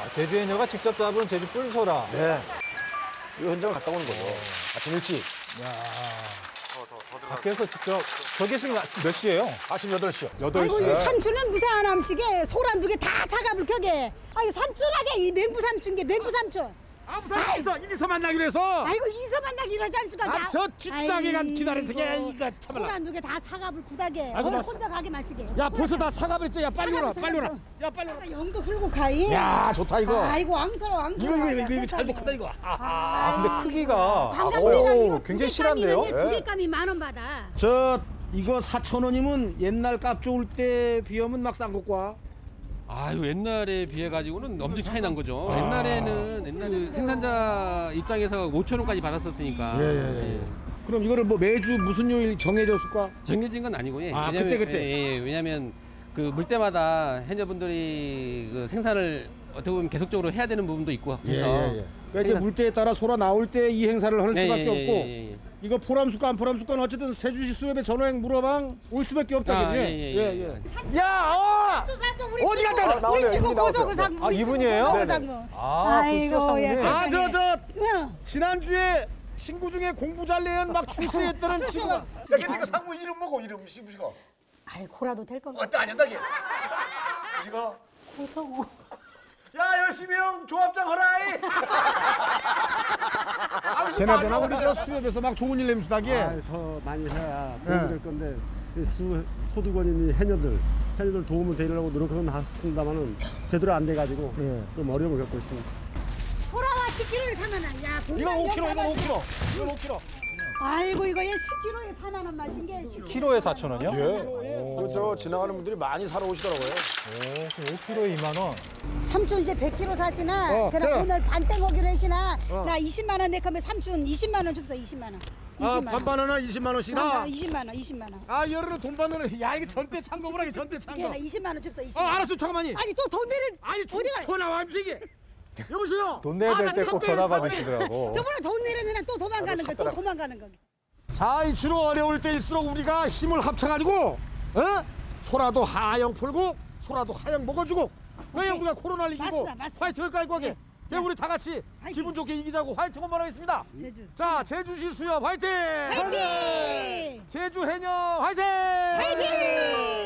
제주 해녀가 직접 잡은 제주 뿔소라. 네. 이 현장을 갔다 오는 거죠. 아침 일찍. 야. 밖에서 직접. 저게 지금 몇 시예요? 아침 8시요. 8시. 아이고 이 삼촌은 무사한 암식에 소란 두 개 다 사갑을 켜게. 아이 삼촌하게 이 맹부 삼촌게 맹부 삼촌. 무슨 이서 만나기로 해서. 아이고 이서 만나기 이러지 않습니까? 저 뒷장에가 기다려서게 이거 참말라. 소란 두 개 다 사갑을 구다게. 아이고, 뭘 혼자 가게 마시게. 야 벌써 다 사과버렸지. 야 빨리 오라 사과도 빨리 오라. 사과도. 야 빨리 오라. 영도 훌고 가이. 야 좋다 이거. 아이고 앙스러워. 이거 잘도 크다 이거. 근데 크기가. 관광지가 이거 굉장히 실한데요? 두 개감이 10,000원 받아. 저 이거 4,000원이면 옛날 값 좋을 때 비하면 막 싼 것과. 아유 옛날에 비해 가지고는 엄청 차이 난 거죠. 옛날에는 그 생산자 입장에서 5,000원까지 받았었으니까. 예. 그럼 이거를 뭐 매주 무슨 요일 정해졌을까? 정해진 건 아니고 예. 아, 왜냐면, 그때. 예, 왜냐하면 그 물때마다 해녀분들이 그 생산을 어떻게 보면 계속적으로 해야 되는 부분도 있고 해서. 그러니까 이제 물때에 따라 소라 나올 때 이 행사를 하는 수밖에 없고. 예. 이거 포람수건 안 포람수건 어쨌든 세주시 수협의 전화행 물어방 올 수밖에 없다. 예. 야, 사촌 우리 어디 갔다 왔어? 우리 친구 고소그 상무. 이분이에요? 고소상무. 아이고, 예. 저 지난주에 친구 중에 공부 잘 내연 막 출세했다는 친구가. 야, 근데 이거 상무 이름 뭐고 이름 시부시가? 아이 고라도 될 겁니다. 어때 안 한다게? 시가? 고성호. 야 열심히 형 조합장 허라이. 걔나저나 우리 저 수협에서 막 좋은 일 냄새나게. 더 많이 해야 도움이 될 건데 주 소득원인 해녀들 도움을 되려고 노력은 했습니다만은 제대로 안 돼가지고 좀 어려움을 겪고 있습니다. 소라와 10kg에 4만 원. 야, 이건 5kg, 이건 5kg. 아이고 이거 얘 10kg에 4만 원 마신 게 키로에 4,000원이요? 예. 저 지나가는 분들이 많이 사러 오시더라고요. 5kg에 2만 원. 삼촌 이제 100kg 사시나 그럼 그래. 오늘 반땡오기로 하시나 나 20만 원 내거면 삼촌 20만 원 줍서 20만 원. 아, 반반 하나 20만 원씩이나. 20만 원. 아, 열흘에 돈 받는 애. 야, 이게 전대 창고구나, 전대 창고. 걔나 20만 원 줍서 20만 어, 원. 알았어, 잠깐만요. 아니 또 돈 내는 아니, 어디가 전화 와임식이. 여보세요. 돈 내야 될 때 꼭 전화 받으시더라고. 저번에 돈 내는 애랑 또 도망가는 거 또 도망가는 거. 자, 이 주로 어려울 때일수록 우리가 힘을 합쳐가지고, 소라도 하영 풀고, 소라도 하영 먹어주고, 왜 우리가 코로나를 이기고 맞습니다. 화이팅 할까 이거게. 예, 우리 다 같이 화이팅. 기분 좋게 이기자고 화이팅 한번 하겠습니다. 제주. 자, 제주시 수협 화이팅! 화이팅! 제주 해녀 화이팅! 화이팅!